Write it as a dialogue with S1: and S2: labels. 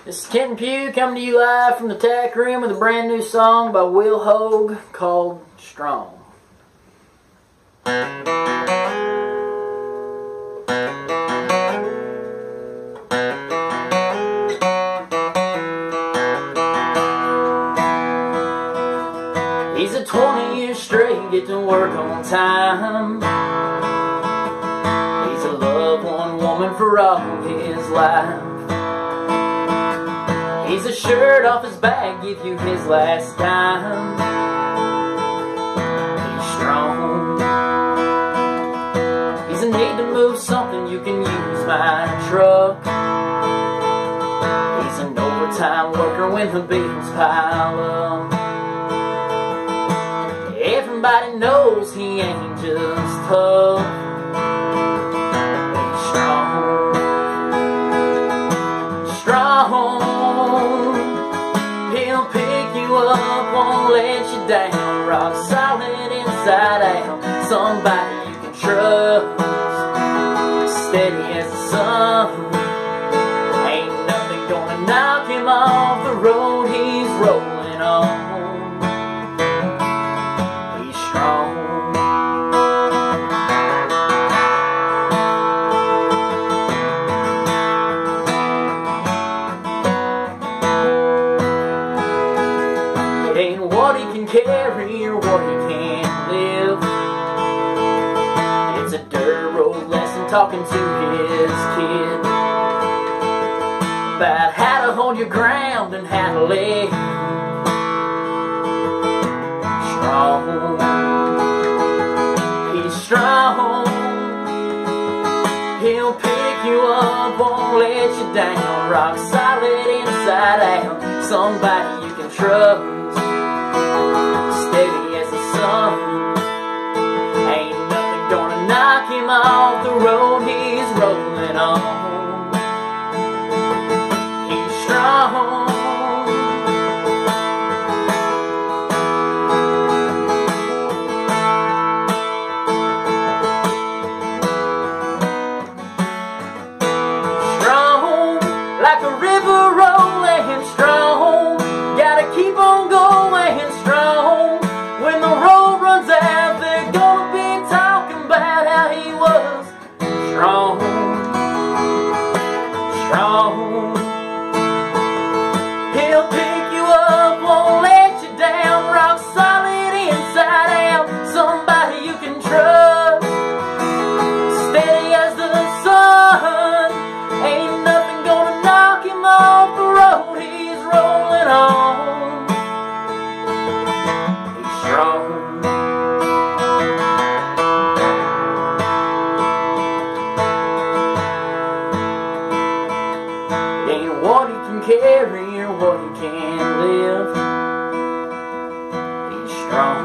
S1: This is Ken Pugh coming to you live from the Tack Room with a brand new song by Will Hoge called Strong. He's a 20 years straight, get to work on time. He's a loved one woman for all his life. He's a shirt off his back, give you his last dime. He's strong. He's a need to move something, you can use my truck. He's an overtime worker when the bills pile up. Everybody knows he ain't just tough. He's strong. Strong. He'll pick you up, won't let you down. Rock solid inside out. Somebody you can trust. Steady as the sun. Ain't nothing gonna knock him off the road he's rolling on. It ain't what he can carry or what he can't live. It's a dirt road lesson talking to his kid about how to hold your ground and how to live. Strong. He's strong. He'll pick you up, won't let you down. Rock solid inside out. Somebody you can trust. Steady as the sun. Ain't nothing gonna knock him off the road he's rolling on. He's strong. Like a river rolling strong. Gotta keep on going strong. When the road runs out, they're gonna be talking about how he was strong. Strong. He'll pick you up, won't let you down. Rock solid inside out. Somebody you can trust. Steady as the sun. Ain't nothing gonna knock him off the road he's rolling on. He's strong. It ain't what he can carry or what he can live. He's strong.